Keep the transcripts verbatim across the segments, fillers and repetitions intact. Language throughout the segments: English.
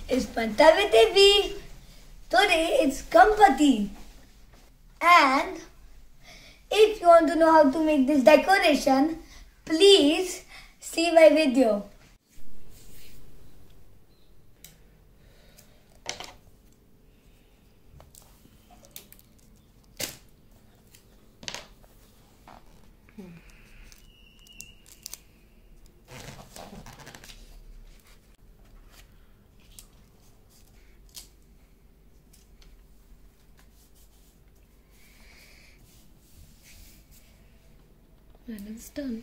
is Panta with a V. Today it's Ganpati. And if you want to know how to make this decoration, please see my video. And it's done.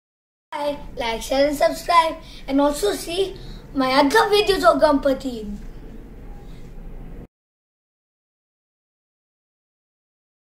Like, share and subscribe, and also see my other videos of Ganpati.